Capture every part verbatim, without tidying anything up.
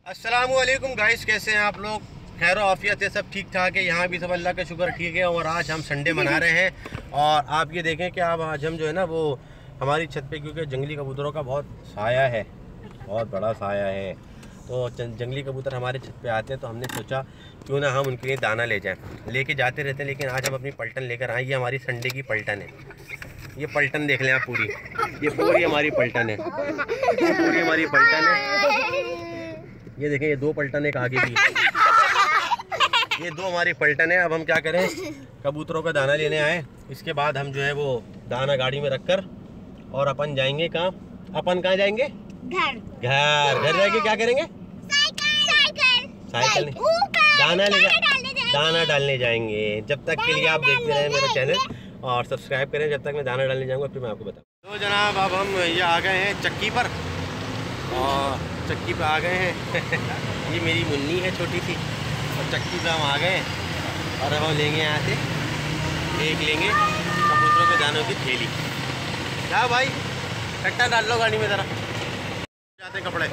अस्सलामुअलैकुम गाइस, कैसे हैं आप लोग? खैर आफियत है, सब ठीक ठाक है। यहाँ भी सब अल्लाह का शुक्र ठीक है। और आज हम संडे मना रहे हैं और आप ये देखें कि आप आज हम जो है ना वो हमारी छत पे, क्योंकि जंगली कबूतरों का बहुत साया है, बहुत बड़ा साया है, तो जंगली कबूतर हमारे छत पे आते हैं, तो हमने सोचा क्यों ना हम उनके लिए दाना ले जाएं। लेके जाते रहते हैं, लेकिन आज हम अपनी पलटन लेकर आए। ये हमारी संडे की पलटन है। ये पलटन देख लें आप, पूरी ये पूरी हमारी पलटन है, पूरी हमारी पलटन है। ये देखें, ये दो पलटन एक आगे भी, ये दो हमारी पलटन है। अब हम क्या करें, कबूतरों का दाना लेने आए। इसके बाद हम जो है वो दाना गाड़ी में रखकर और अपन जाएंगे कहाँ? अपन कहाँ जाएंगे? घर। घर घर जाके क्या करेंगे? साइकिल साइकिल दाना ले दाना डालने जाएंगे। जब तक के लिए आप देखते रहें मेरा चैनल और सब्सक्राइब करें। जब तक मैं दाना डालने जाऊँगा फिर मैं आपको बताऊँ। तो जनाब, अब हम ये आ गए हैं चक्की पर, और चक्की पे आ गए हैं। ये मेरी मुन्नी है छोटी सी, और चक्की पे हम आ गए हैं। और अब हम लेंगे यहाँ से एक लेंगे कबूतरों के दानों की थैली। क्या भाई, कट्टा डाल लो गाड़ी में ज़रा। जाते कपड़े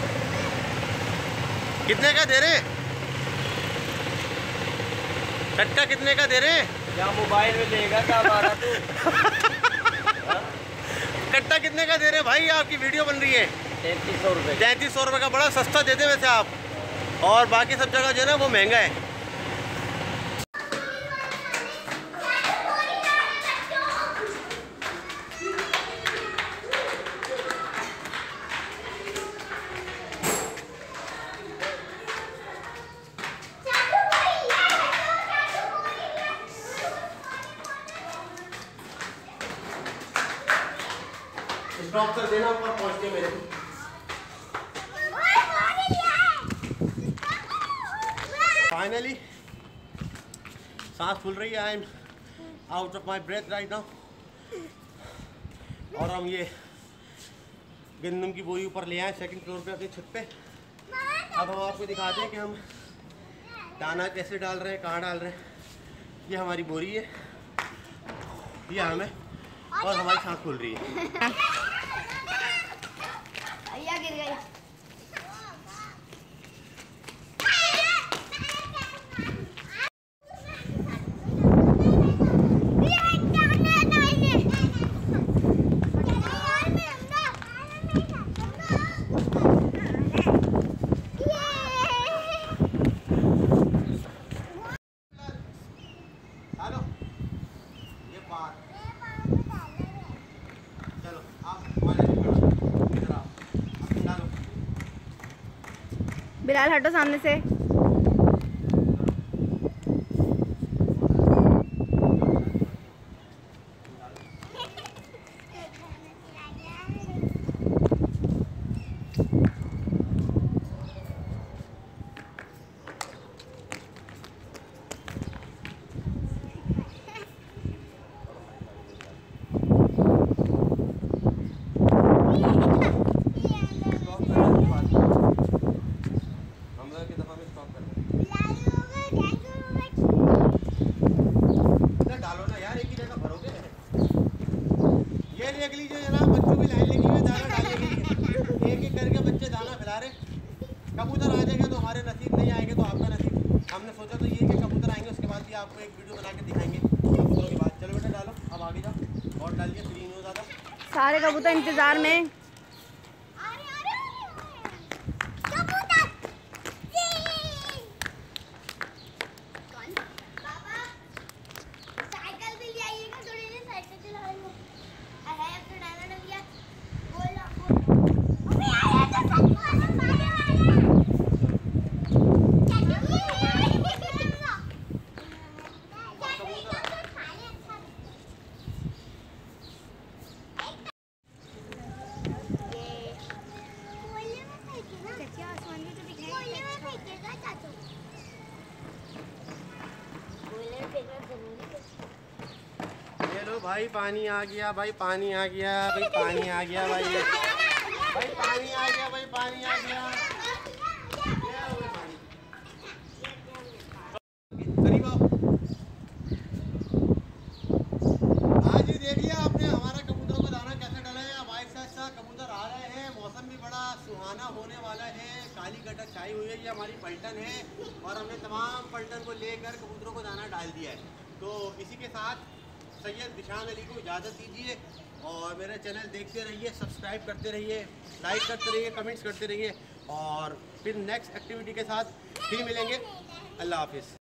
कितने का दे रहे? कट्टा कितने का दे रहे? क्या मोबाइल में लेगा क्या बारह तू? कट्टा कितने का दे रहे भाई? आपकी वीडियो बन रही है। तैंतीस सौ रुपये तैंतीस सौ रुपये का बड़ा सस्ता देते वैसे आप, और बाकी सब जगह जो है ना वो महंगा है। ड्रॉप कर देना ऊपर पहुंच के मेरे को। फाइनली सांस फूल रही है। I am out of my breath right now. और हम ये गंदम की बोरी ऊपर ले आए सेकंड फ्लोर पे अपनी छत पे। अब हम आपको दिखाते हैं कि हम दाना कैसे डाल रहे हैं, कहाँ डाल रहे हैं। ये हमारी बोरी है, ये हमें, और हमारी सांस फूल रही है। गिर गई। चलो आप बिलाल हटो सामने से। अगली जो जनाब बच्चों की लाइन लगी हुई दाना डालने के लिए, एक एक करके बच्चे दाना खिला रहे। कबूतर आ जाएंगे तो हमारे नसीब, नहीं आएंगे तो आपका नसीब। हमने सोचा तो ये कि कबूतर आएंगे उसके बाद भी आपको एक वीडियो बना के दिखाएंगे कबूतरों के बाद। चलो बेटा डालो, अब आगे जाओ और डालिए, ग्रीन हो ज़्यादा। सारे कबूतर इंतजार में। ये लो भाई, पानी आ गया भाई, पानी आ गया भाई, पानी आ गया भाई, भाई पानी आ गया भाई, पानी आ गया। करीब आओ। आज ही देख लिया आपने हमारा कबूतरों का दाना कैसे डाला है। अब आहिस्ता आहिस्ता कबूतर आ रहे हैं, मौसम भी बड़ा सुहाना होने वाला है। खाली गटर छाई हुई है। ये हमारी पलटन है और हमने तमाम पलटन को लेकर कबूतरों को दाना डाल दिया है। तो इसी के साथ सैयद दिशान अली को इजाज़त दीजिए और मेरा चैनल देखते रहिए, सब्सक्राइब करते रहिए, लाइक करते रहिए, कमेंट्स करते रहिए और फिर नेक्स्ट एक्टिविटी के साथ फिर मिलेंगे। अल्लाह हाफिज़।